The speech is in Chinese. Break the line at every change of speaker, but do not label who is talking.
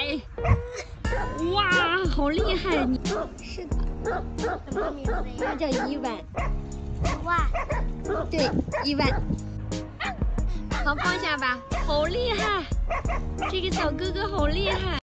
害！哇，好厉害！你
是的，什么名字呀？
它叫1万。
1万。
对，1万。好，放下吧。好厉害！这个小哥哥好厉害。